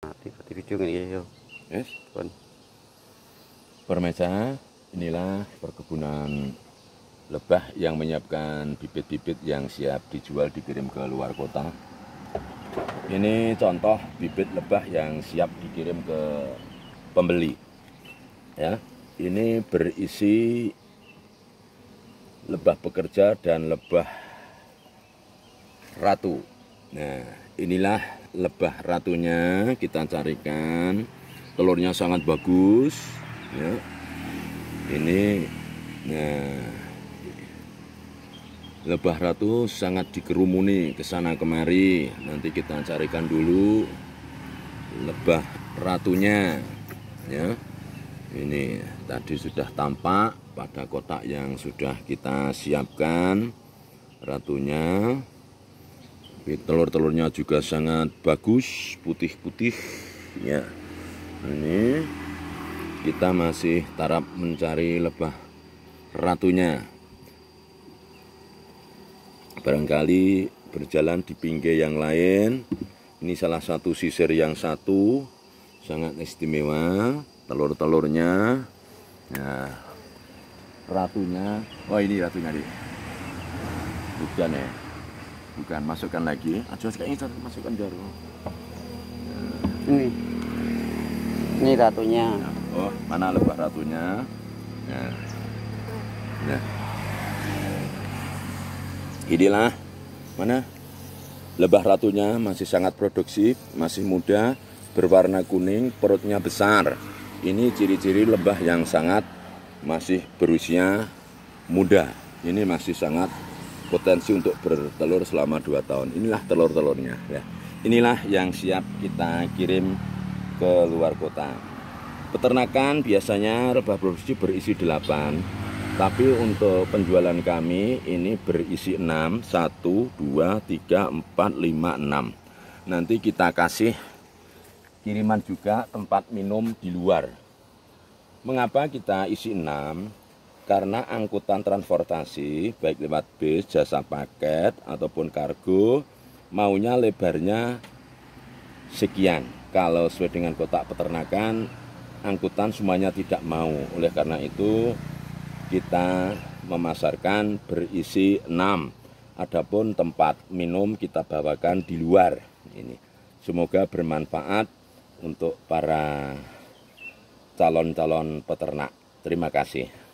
di video ini yo. Yes. Pun. Pemirsa, inilah perkebunan lebah yang menyiapkan bibit-bibit yang siap dijual dikirim ke luar kota. Ini contoh bibit lebah yang siap dikirim ke pembeli. Ya, ini berisi lebah pekerja dan lebah ratu. Nah, inilah lebah ratunya, kita carikan. Telurnya sangat bagus. Ya. Ini, nah, lebah ratu sangat dikerumuni ke sana kemari. Nanti kita carikan dulu lebah ratunya. Ya. Ini tadi sudah tampak pada kotak yang sudah kita siapkan ratunya. Telur-telurnya juga sangat bagus, putih-putih. Ya, ini kita masih tarap mencari lebah ratunya. Barangkali berjalan di pinggir yang lain. Ini salah satu sisir yang satu, sangat istimewa. Telur-telurnya. Nah, ratunya. Oh, ini ratunya nih. Bukan ya. Bukan, masukkan lagi. Aja kayaknya masukkan baru. Ini ratunya. Oh, mana lebah ratunya? Nah. Nah. Inilah mana lebah ratunya, masih sangat produksi, masih muda, berwarna kuning, perutnya besar. Ini ciri-ciri lebah yang sangat masih berusia muda. Ini masih sangat potensi untuk bertelur selama 2 tahun. Inilah telur-telurnya ya. Inilah yang siap kita kirim ke luar kota. Peternakan biasanya lebah produksi berisi 8, tapi untuk penjualan kami ini berisi 6, 1, 2, 3, 4, 5, 6. Nanti kita kasih kiriman juga tempat minum di luar. Mengapa kita isi 6? Karena angkutan transportasi baik lewat bis, jasa paket ataupun kargo maunya lebarnya sekian. Kalau sesuai dengan kotak peternakan, angkutan semuanya tidak mau. Oleh karena itu kita memasarkan berisi 6. Adapun tempat minum kita bawakan di luar. Ini semoga bermanfaat untuk para calon-calon peternak. Terima kasih.